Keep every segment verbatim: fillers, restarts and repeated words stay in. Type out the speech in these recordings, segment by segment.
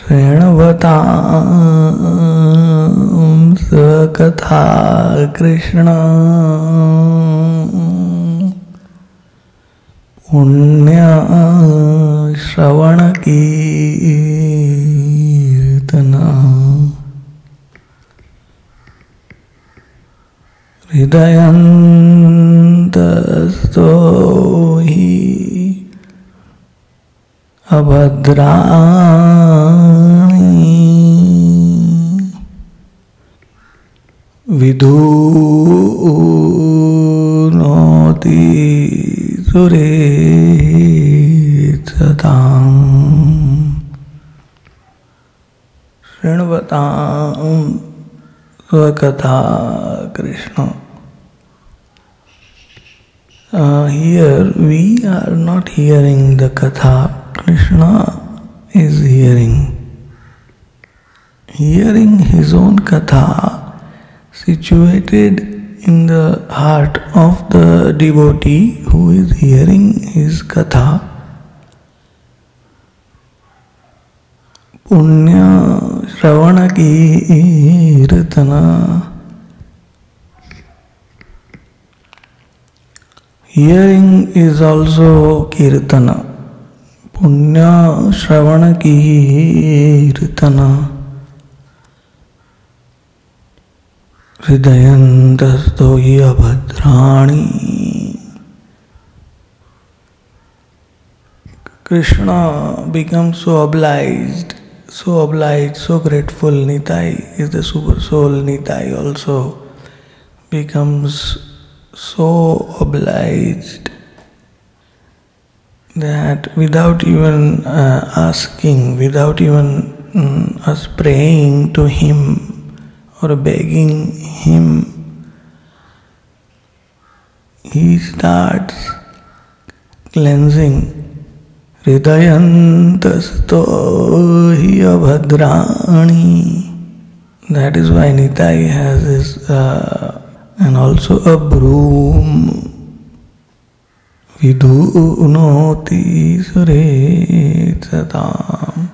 शृण्वतां सकथा कृष्ण पुण्य श्रवण कीर्तना हृदयन्तस्तो हि अभद्राणि विधूनोति सुरेत्सताम् शृण्वतां स्वकथा Krishna. Uh, here we are not hearing the katha, Krishna is hearing. Hearing his own katha situated in the heart of the devotee who is hearing his katha. Punya Shravana Kirtana. Hearing is also Kirtana. Punya Shravana Kirtana. Hridayantasto hi abhadrani. Krishna becomes so obliged, so obliged, so grateful. Nitai is the super soul. Nitai also becomes so obliged that without even uh, asking, without even um, us praying to him or begging him, he starts cleansing. Hridayantasto hi abhadrani. That is why Nitai has this uh, and also a broom. Vidhunoti suretsatam.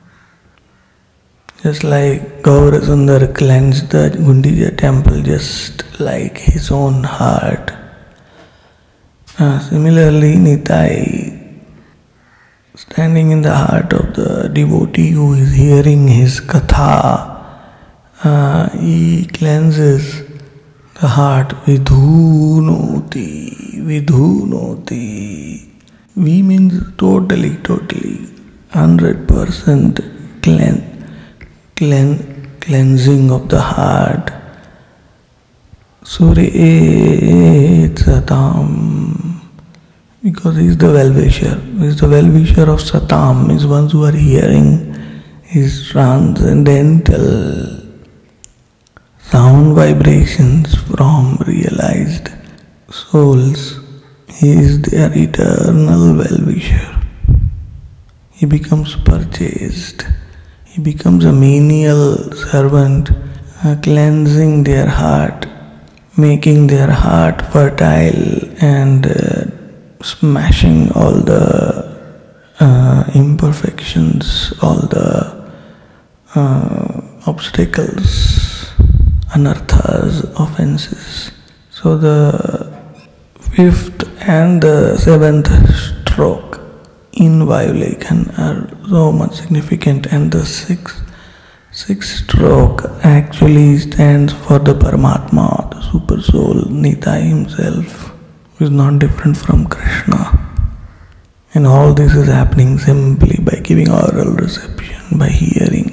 Just like Gaurasundar cleansed the Gundija temple just like his own heart. Uh, similarly, Nitai, standing in the heart of the devotee who is hearing his katha, uh, he cleanses the heart. Vidhunoti, vidhunoti. Vi means totally, totally, hundred percent clean, clean, cleansing of the heart. Suretsatam, because he is the well-wisher. He is the well-wisher of Satam, means ones who are hearing his transcendental sound vibrations from realized souls. He is their eternal well-wisher. He becomes purchased. He becomes a menial servant, uh, cleansing their heart, making their heart fertile and uh, smashing all the uh, imperfections, all the uh, obstacles, anarthas, offenses. So the fifth and the seventh stroke in Vayulaikhan are so much significant, and the sixth, sixth stroke actually stands for the Paramatma, the super soul, Nitai himself, who is not different from Krishna. And all this is happening simply by giving oral reception, by hearing.